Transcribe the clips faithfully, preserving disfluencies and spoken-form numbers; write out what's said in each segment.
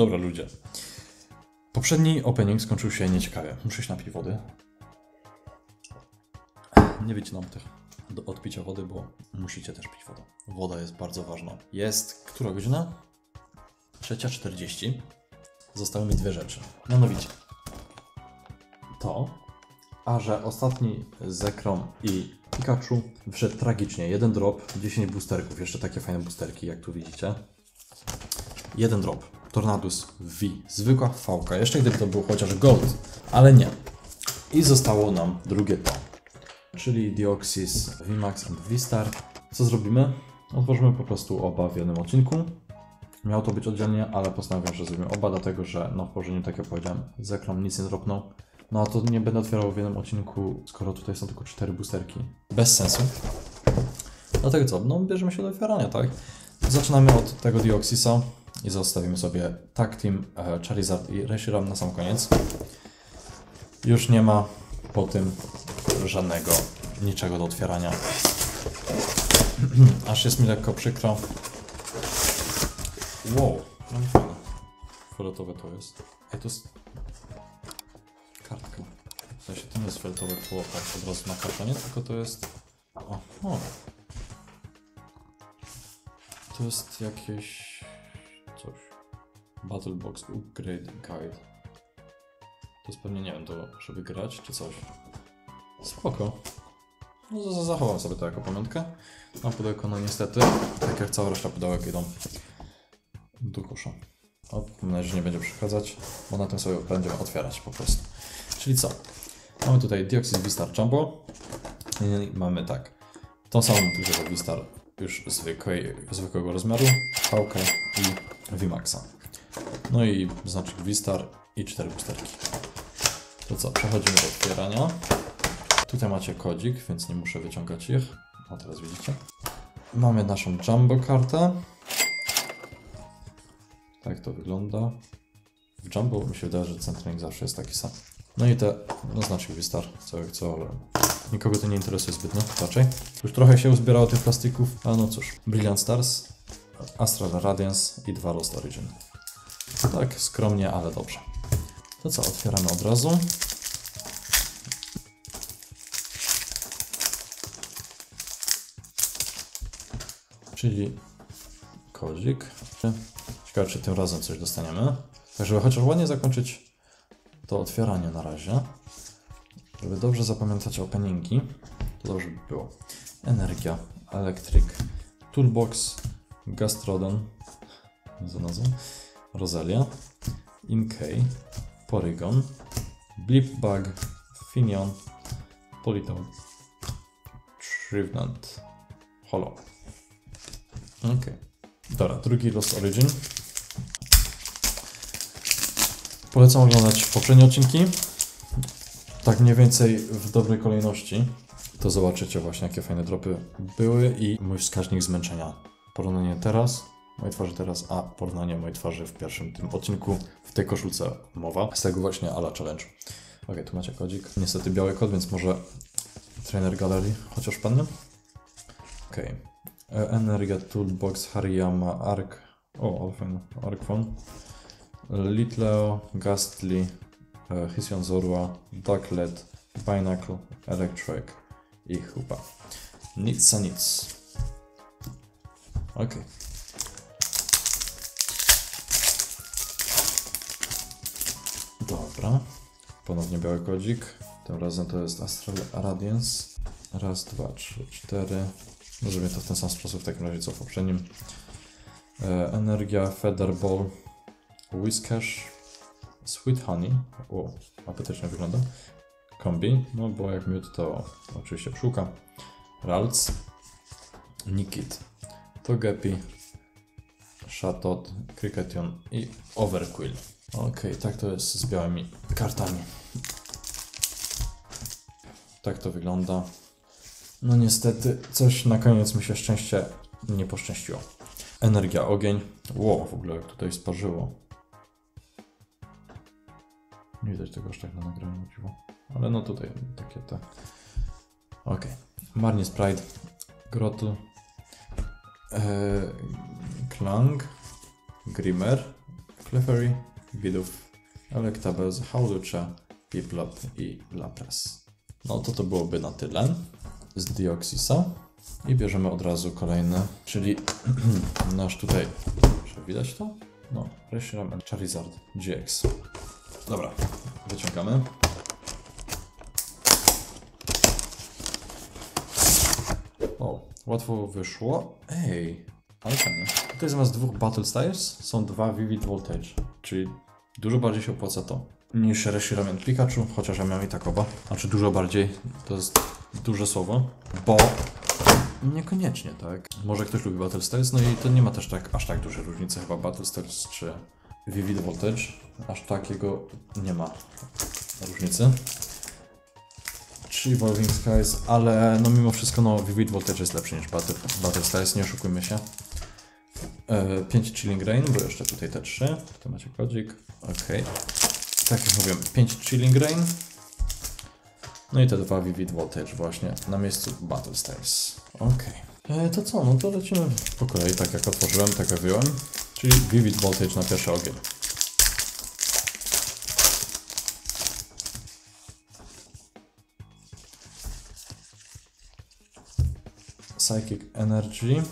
Dobra ludzie. Poprzedni opening skończył się nieciekawie. Muszę się napić wody. Nie wycinam tych do odpicia wody, bo musicie też pić wodę. Woda jest bardzo ważna. Jest która godzina? trzecia czterdzieści. Zostały mi dwie rzeczy. Mianowicie to, a że ostatni Zekrom i Pikachu wszedł tragicznie. Jeden drop, dziesięć boosterków. Jeszcze takie fajne boosterki, jak tu widzicie. Jeden drop. Tornadus V. Zwykła V-ka. Jeszcze gdyby to był chociaż Gold, ale nie. I zostało nam drugie to. Czyli Deoxys V MAX and V-Star. Co zrobimy? Otworzymy po prostu oba w jednym odcinku. Miało to być oddzielnie, ale postanowiłem, że zrobimy oba, dlatego że no w położeniu, tak jak powiedziałem, Zekrom nic nie dropnął. No a to nie będę otwierał w jednym odcinku, skoro tutaj są tylko cztery boosterki. Bez sensu. Dlatego co? No bierzemy się do otwierania, tak? Zaczynamy od tego Deoxysa i zostawimy sobie Tag Team, e, Charizard i Reshiram na sam koniec. Już nie ma po tym żadnego, niczego do otwierania. Aż jest mi lekko przykro. Wow, no i fajne. Fioletowe to jest. Ej, to jest kartka. W sensie to nie jest fioletowe połapać od razu na kartonie, tylko to jest... O, o. To jest jakieś... coś. Battle Box Upgrade Guide. To jest pewnie, nie wiem, to żeby grać czy coś. Spoko. No, zachowam sobie to jako pamiątkę. Na pudełko, no niestety, tak jak cała reszta pudełek, idą do kosza. O, mam nadzieję, że nie będzie przeszkadzać, bo na tym sobie będziemy otwierać po prostu. Czyli co? Mamy tutaj Deoxys V-Star Jumbo. I mamy tak, tą samą tylko V-Star już zwykłej, zwykłego rozmiaru, V-kę i V MAXa. No i znaczek V-Star i cztery boosterki. To co? Przechodzimy do otwierania. Tutaj macie kodzik, więc nie muszę wyciągać ich. A teraz widzicie. Mamy naszą Jumbo kartę. Tak to wygląda. W Jumbo mi się wydaje, że centering zawsze jest taki sam. No i te, no znaczy V-Star, co jak co, ale nikogo to nie interesuje zbytnio, raczej. Już trochę się uzbierało tych plastików, ale no cóż. Brilliant Stars, Astral Radiance i dwa Lost Origin. Tak, skromnie, ale dobrze. To co, otwieramy od razu. Czyli kodzik. Ciekawe, czy tym razem coś dostaniemy. Tak, żeby chociaż ładnie zakończyć to otwieranie na razie. Żeby dobrze zapamiętać openingi, to dobrze by było. Energia, Electric, Toolbox, Gastrodon, Roselia, Inkay, Porygon, Blipbug, Finion, Politoed, Trevenant, Holo. Ok. Dobra, drugi Lost Origin. Polecam oglądać poprzednie odcinki. Tak mniej więcej w dobrej kolejności. To zobaczycie właśnie, jakie fajne dropy były i mój wskaźnik zmęczenia. Porównanie teraz, mojej twarzy teraz, a porównanie mojej twarzy w pierwszym tym odcinku, w tej koszulce mowa. Z tego właśnie ala challenge. Ok, tu macie kodzik. Niestety biały kod, więc może Trainer Gallery chociaż wpadnę. Ok. Energia, Toolbox, Hariyama, Arc. O, ale fajne. Arcphone. Litleo, Gastly, Hisuian Zorua, Ducklet, Binacle, Electric i chyba nic a nic. Ok. Dobra. Ponownie biały kodzik. Tym razem to jest Astral Radiance. Raz, dwa, trzy, cztery. Zrobię to w ten sam sposób, w takim razie co w poprzednim. E, energia, Featherball, Whiscash, Sweet Honey. O, apetycznie wygląda. Kombi, no bo jak miód to oczywiście pszczółka. Ralts, Nikit, Togepi, Chatot, Cricketion i Overquill. Ok, tak to jest z białymi kartami. Tak to wygląda. No niestety, coś na koniec mi się szczęście nie poszczęściło. Energia, ogień. Ło, w ogóle jak tutaj sparzyło. Nie widać tego aż tak na nagraniu, dziwo. Ale no tutaj takie te. Ok. Marnie Sprite, Grotl, ee, Klang, Grimmer, Clefairy, Bidoof, Electabuzz, Hawlucha, Piplup i Lapras. No to to byłoby na tyle z Deoxysa. I bierzemy od razu kolejny, czyli nasz tutaj, czy widać to? No, Reshiram and Charizard G X. Dobra, wyciągamy. O, łatwo wyszło. Ej, ale fajnie. Tutaj zamiast dwóch Battle Styles są dwa Vivid Voltage, czyli dużo bardziej się opłaca to niż Reshiram and Pikachu, chociaż ja miałem i tak oba. Znaczy dużo bardziej, to jest duże słowo, bo niekoniecznie, tak? Może ktoś lubi Battle Styles, no i to nie ma też tak, aż tak dużej różnicy chyba Battle Styles czy Vivid Voltage. Aż takiego nie ma różnicy. Czy Evolving Skies, ale no mimo wszystko no Vivid Voltage jest lepszy niż Battle, Battle Styles, nie oszukujmy się. E, pięć Chilling Rain, bo jeszcze tutaj te trzy. Tu macie kodzik. Ok. Tak jak mówiłem, pięć Chilling Rain. No i te dwa Vivid Voltage właśnie na miejscu Battle Styles. Ok. E, to co? No to lecimy po kolei, tak jak otworzyłem, tak jak wyjąłem. Czyli Vivid Voltage na pierwszy ogień. Psychic Energy,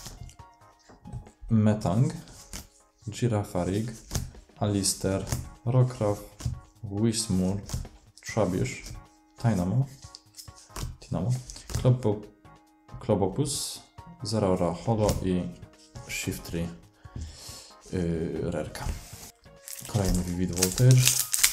Metang, Girafarig, Alistair, Rockruff, Whismur, Trubbish, Tynamo, Tynamo, Klobo, Klobopus, Zeraora Holo i Shiftry yy, Rerka. Kolejny Vivid Voltage.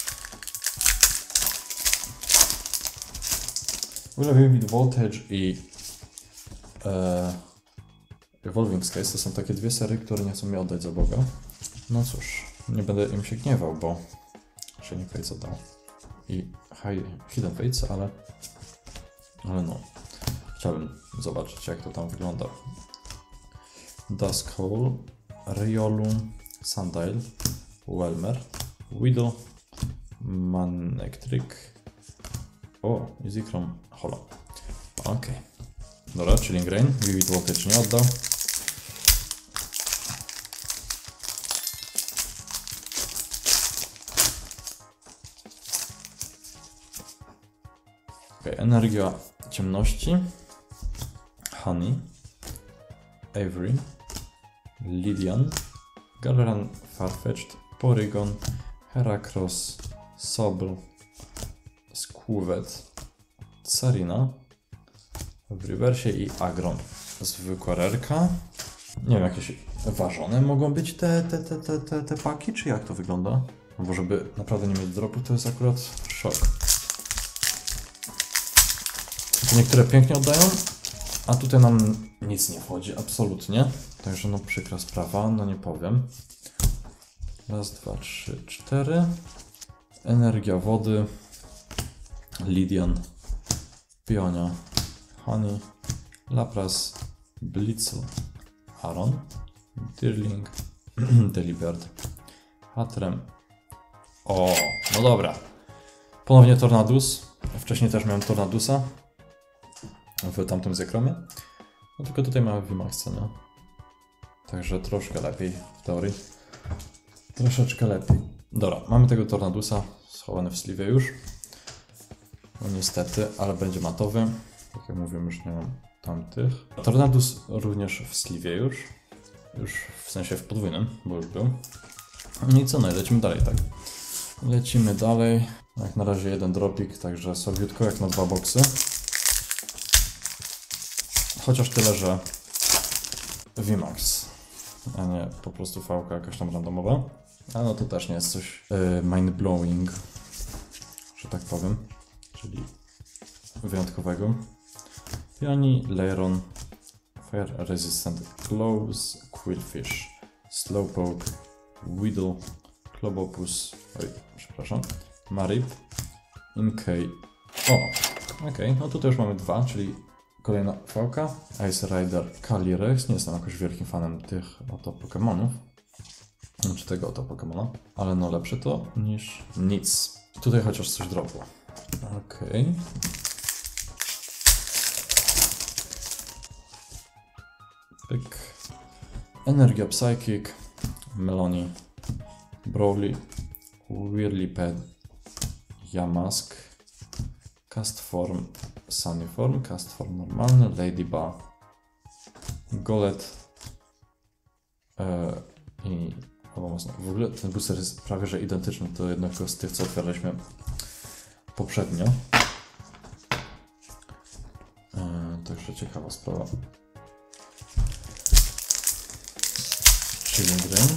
W ogóle Vivid Voltage i e, Evolving Skies to są takie dwie serie, które nie chcą mi oddać za Boga. No cóż, nie będę im się gniewał, bo Shining Fates oddał. I Hidden Fates, ale ale no, chciałbym zobaczyć, jak to tam wygląda. Duskull, Riolu, Sandile, Welmer, Weedle, Manectric, o, Easychrome, Holo. Okej. Okay. Dobra, Chilling Rain, Vivid Voltage nie oddał. Okay, energia ciemności, Honey, Avery, Lydian, Galeran Farfetch'd, Porygon, Heracross, Sobble, Skwovet, Tsarina, w rewersie i Agron. Zwykła rerka. Nie wiem, jakieś ważone mogą być te, te, te, te, te, te paki, czy jak to wygląda? No bo żeby naprawdę nie mieć dropu, to jest akurat szok. Niektóre pięknie oddają, a tutaj nam nic nie wchodzi, absolutnie. Także no przykra sprawa, no nie powiem. Raz, dwa, trzy, cztery. Energia wody. Lydian. Pionia. Honey. Lapras. Blitzl. Aron. Dirling. Delibird. Hatrem. O, no dobra. Ponownie Tornadus. Wcześniej też miałem Tornadusa w tamtym Zekromie. No tylko tutaj mamy V MAX, no. Także troszkę lepiej w teorii. Troszeczkę lepiej. Dobra, mamy tego Tornadusa schowany w sleeve już. No niestety, ale będzie matowy. Tak jak mówiłem, już nie mam tamtych. Tornadus również w sleeve już. Już w sensie w podwójnym, bo już był. No i co, no i lecimy dalej, tak? Lecimy dalej. Jak na razie jeden dropik, także sobiutko jak na dwa boksy. Chociaż tyle, że V MAX, a nie po prostu V-ka jakaś tam randomowa. A no to też nie jest coś yy, mind-blowing, że tak powiem, czyli wyjątkowego. Pioni, Leiron, Fire Resistant Gloves, Quillfish, Slowpoke, Weedle, Klobopus, oj, przepraszam, Marip, Inkay. O, okej, okay, no tutaj już mamy dwa, czyli kolejna V-ka, Ice Rider, Calyrex. Nie jestem jakoś wielkim fanem tych oto Pokemonów, czy tego oto Pokemona, ale no lepsze to niż nic. Tutaj chociaż coś dropło. Okej. Okay. Pyk. Energia Psychic, Melony, Brawly, Whirliped, Yamask, Castform, Sunnyform, Castform normalny, Ladybug, Golett e, i o, mocno. W ogóle ten booster jest prawie że identyczny do jednego z tych, co otwieraliśmy poprzednio. E, także ciekawa sprawa. Chilling Rain.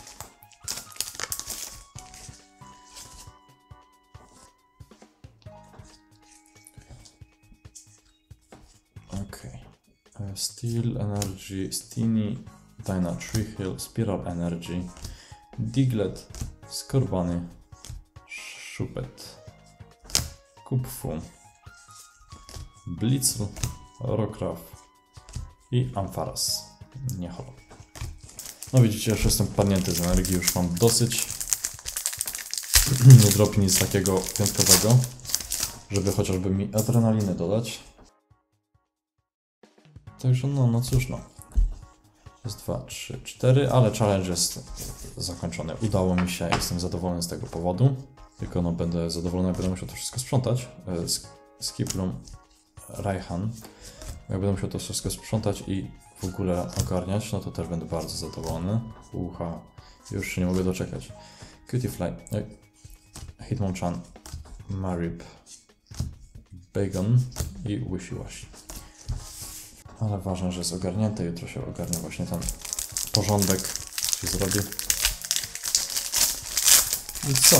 Steel Energy, Steenie, Dyna Tree Hill, Spiral Energy, Diglett, Skorbany, Shuppet, Kupfu, Blitzle, Rockruff i Ampharos. Nie holo. No widzicie, już jestem padnięty z energii, już mam dosyć. Nie dropi nic takiego wyjątkowego, żeby chociażby mi adrenaliny dodać. Także no, no cóż no. Jest dwa, trzy, cztery, ale challenge jest zakończony. Udało mi się, jestem zadowolony z tego powodu. Tylko no będę zadowolony, jak będę musiał to wszystko sprzątać. Skiplum, Raihan. Jak będę musiał to wszystko sprzątać i w ogóle ogarniać, no to też będę bardzo zadowolony. Ucha, już się nie mogę doczekać. Cutiefly, Hitmonchan, Marip, Bacon i Wishy-Washy. Ale ważne, że jest ogarnięte. Jutro się ogarnie właśnie ten porządek, się zrobi. I co?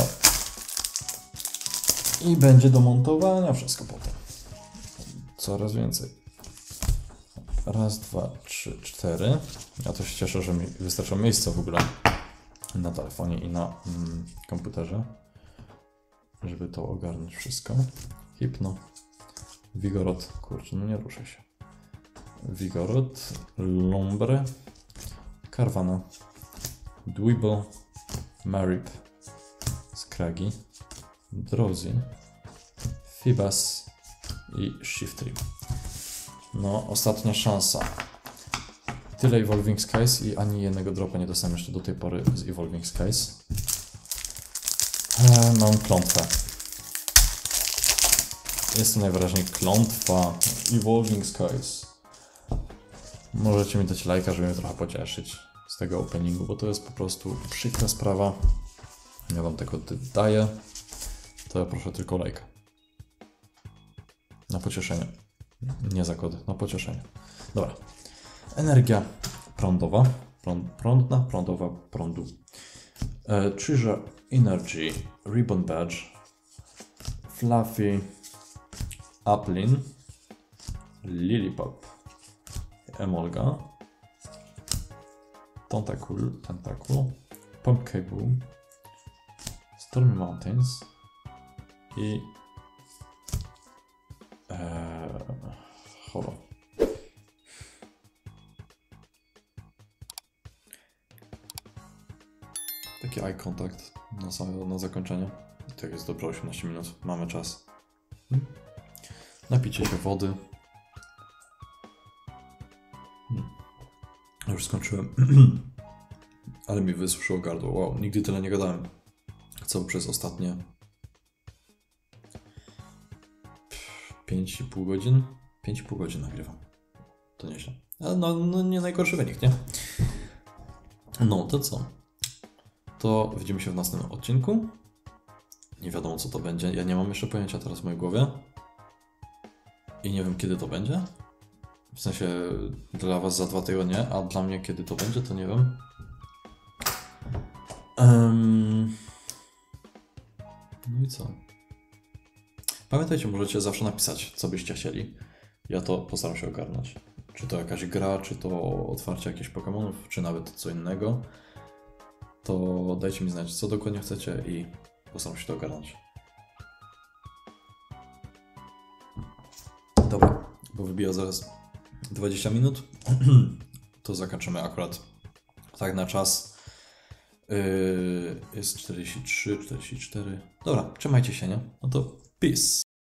I będzie do montowania wszystko potem. Coraz więcej. Raz, dwa, trzy, cztery. Ja to się cieszę, że mi wystarcza miejsca w ogóle na telefonie i na mm, komputerze, żeby to ogarnąć wszystko. Hypno, Vigoroth, kurczę, no nie ruszę się. Vigoroth, Lombre, Carvanha, Dwebble, Marip, Scraggy, Drowzee, Feebas i Shiftry. No, ostatnia szansa. Tyle Evolving Skies i ani jednego dropa nie dostałem jeszcze do tej pory z Evolving Skies. Eee, mam klątwę. Jest to najwyraźniej klątwa. Evolving Skies. Możecie mi dać lajka, żeby mnie trochę pocieszyć z tego openingu, bo to jest po prostu przykra sprawa. Ja wam tego daję. To ja proszę tylko lajka. Na pocieszenie. Nie za kody, na pocieszenie. Dobra. Energia prądowa. Prąd, prądna, prądowa, prądu. E, Treasure Energy, Ribbon Badge, Fluffy, Applin, Lilipop, Emolga, Tentacool, Tentacool, Pumpkaboo, Stormy Mountains i ee, holo. Taki eye contact na, same, na zakończenie. I tak jest dobrze, osiemnaście minut, mamy czas. Hmm. Napicie się wody. Hmm. Już skończyłem. Ale mi wysuszyło gardło. Wow, nigdy tyle nie gadałem. Co przez ostatnie pięć i pół godzin? pięć i pół godzin nagrywam. To nieźle. Ale no, no nie najgorszy wynik, nie? No to co? To widzimy się w następnym odcinku. Nie wiadomo co to będzie. Ja nie mam jeszcze pojęcia teraz w mojej głowie. I nie wiem kiedy to będzie. W sensie dla was za dwa tygodnie, a dla mnie kiedy to będzie, to nie wiem. Um... No i co? Pamiętajcie, możecie zawsze napisać, co byście chcieli. Ja to postaram się ogarnąć. Czy to jakaś gra, czy to otwarcie jakichś Pokemonów, czy nawet co innego. To dajcie mi znać, co dokładnie chcecie i postaram się to ogarnąć. Dobra, bo wybija zaraz dwadzieścia minut. To zakończymy akurat tak na czas. Yy, jest czterdzieści trzy, czterdzieści cztery. Dobra, trzymajcie się, nie? No to peace.